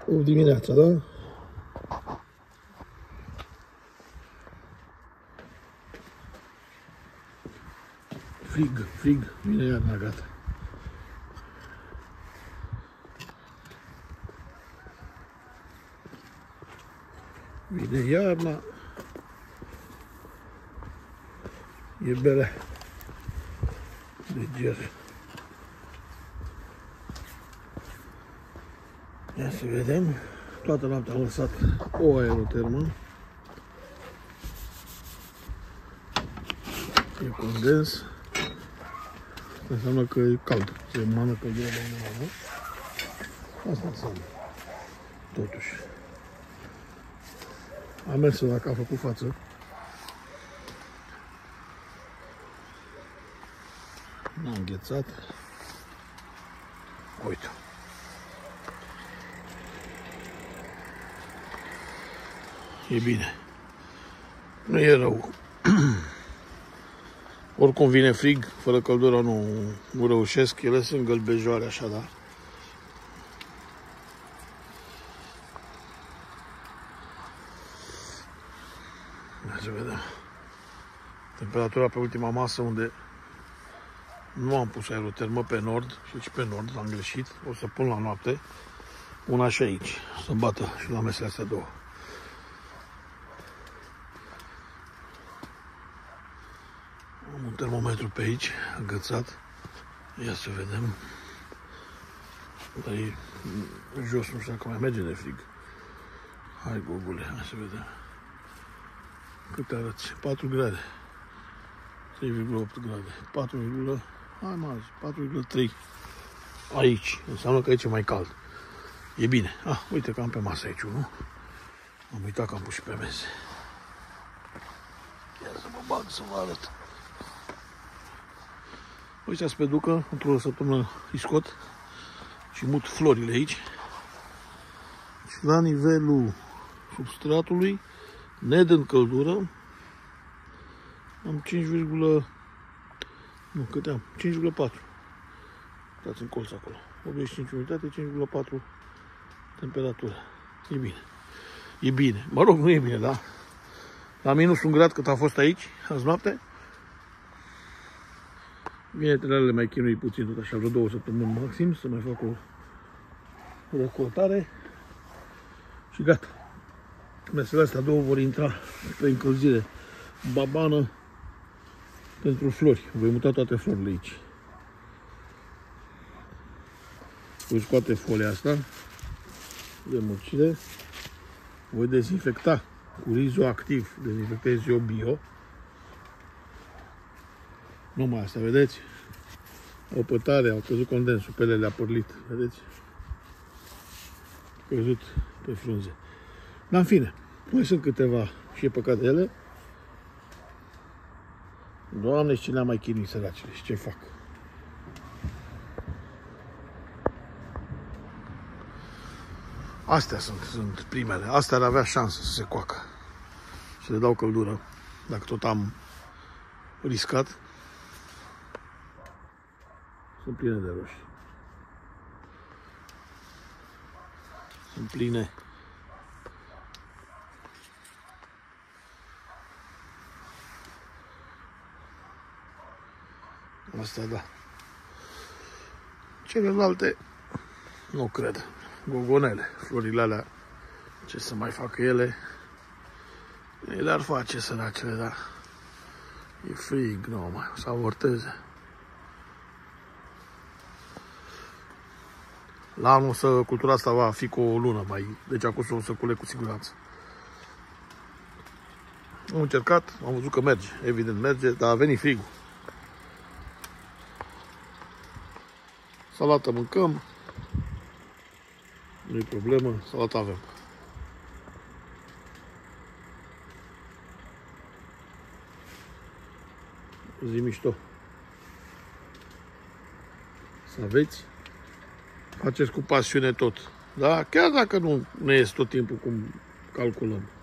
8 dimineața, da? Frig, vine iarna, gata. Vine iarna. E bere de ger. Ia să vedem. Toată noaptea am lăsat o aerotermă. E condens. Înseamnă că e cald. Se emană căldură de undeva, nu? Asta înseamnă. Totuși. Am mers dacă a făcut față. N-am înghețat. Uite. E bine. Nu e rău. Oricum vine frig, fără căldură nu reușesc. Ele sunt gălbejoare așa, da? Hai să vedem. Temperatura pe ultima masă, unde nu am pus aerotermă pe nord, și pe nord, am greșit. O să pun la noapte una și aici, să bată și la mesele astea două. Am un termometru pe aici, agățat. Ia să vedem. Dar e jos, nu știu dacă mai merge de frig. Hai, Gogule, hai să vedem. Cât arăți? 4 grade. 3,8 grade. 4, hai mă, 4,3. Aici. Înseamnă că aici e mai cald. E bine. Uite că am pe masă aici, nu? Am uitat că am pus și pe mese. Ia să mă bag să vă arăt. Ăștia se ducă, într-o săptămână îi scot și mut florile aici. Și la nivelul substratului, nedând căldură, am 5, nu, câte am? 5,4. Dați în colț acolo. 85 unitate, 5,4 temperatură. E bine. E bine. Mă rog, nu e bine, da? La minus 1 grad cât a fost aici, azi noapte. Bine, terenele mai chinui puțin, tot așa, vreo 2 săptămâni maxim, să mai fac o recoltare. Și gata. Mesele astea două vor intra pe încălzire babană pentru flori. Voi muta toate florile aici. Voi scoate folia asta de mulcire. Voi dezinfecta cu rizoactiv. Dezinfectez eu bio. Numai asta, vedeți? O pătare, au căzut condensul, pe ele le-a părlit, vedeți? Căzut pe frunze. Dar în fine, mai sunt câteva și e păcat de ele. Doamne, și cine a mai chinuit săracele și ce fac? Astea sunt primele. Astea ar avea șansă să se coacă. Și le dau căldură. Dacă tot am riscat. Sunt pline de roșii. Sunt pline. Astea da. Celelalte nu cred. Gogonele, florile alea, ce să mai facă ele? Ele ar face săracele, dar e frig, nu mai, o să avorteze. La anul cultura asta va fi cu o lună mai, deci acum o să culec cu siguranță. Am încercat, am văzut că merge, evident merge, dar a venit frigul. Salată mâncăm, nu-i problemă, salată avem. Zi mișto. Să aveți, faceți cu pasiune tot. Da? Chiar dacă nu ne ies tot timpul cum calculăm.